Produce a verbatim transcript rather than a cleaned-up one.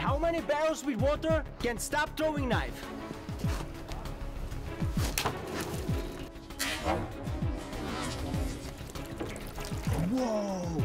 how many barrels with water can stop throwing knife? Whoa!